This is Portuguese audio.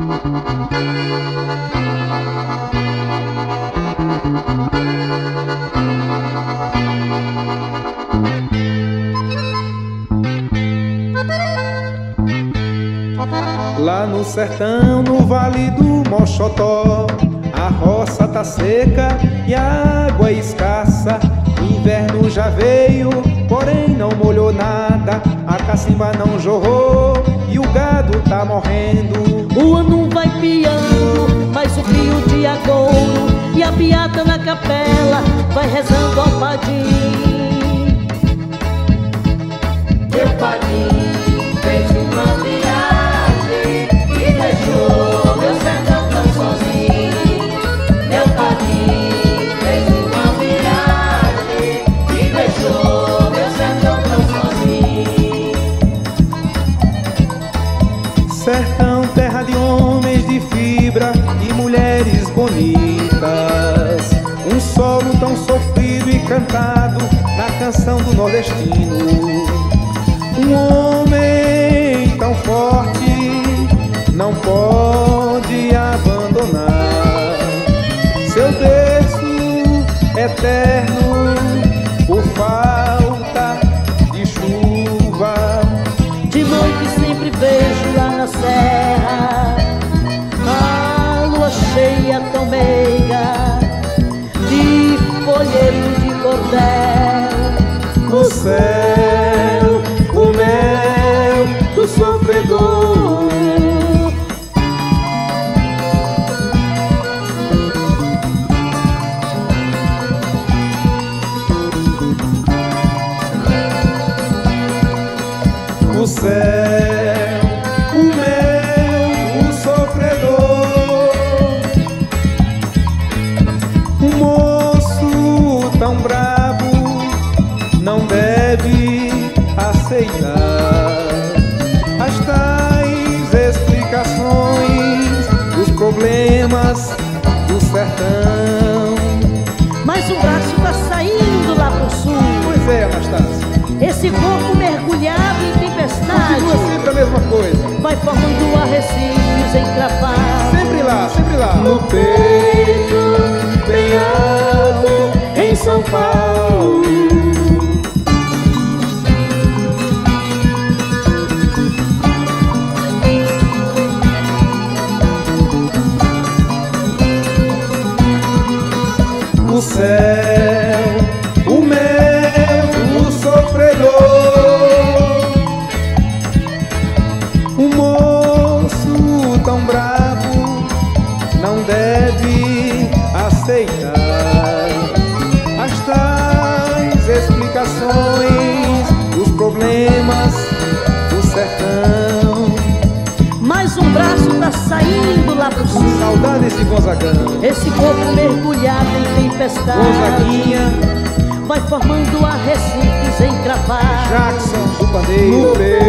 Lá no sertão, no vale do Moxotó, a roça tá seca e a água é escassa. O inverno já veio, porém não molhou nada. A cacimba não jorrou e o gado tá morrendo. O ano vai piando, mas o rio de agouro e a piada na capela vai rezando ao padim. Meu padim fez uma viagem e deixou meu sertão tão sozinho. Meu padim fez uma viagem e deixou meu sertão tão sozinho. Sertão, terra de homens de fibra e mulheres bonitas. Um solo tão sofrido e cantado na canção do nordestino. Um homem tão forte não pode abandonar seu berço eterno por falta de chuva. De noite sempre vejo lá na serra a lua cheia tão meiga, de folheiro de cordel. O céu, o mel do sofredor. O céu, o mel do sofredor. Um moço tão bravo não deve aceitar as tais explicações dos problemas do sertão. Mas o braço tá saindo lá pro sul. Pois é, Anastácia, Esse corpo mergulhado em tempestade continua sempre a mesma coisa. vai formando arrecifes encravados. Sempre lá, no peito, bem alto, em São Paulo. O céu, o mel, o sofredor. Um moço tão bravo não deve aceitar as tais explicações dos problemas do sertão. Mas um braço tá saindo lá pro sul. Saudades de Gonzagão. Esse corpo mergulhado em tempestade Gonzaguinha, vai formando arrecifes encravados. Jackson do pandeiro.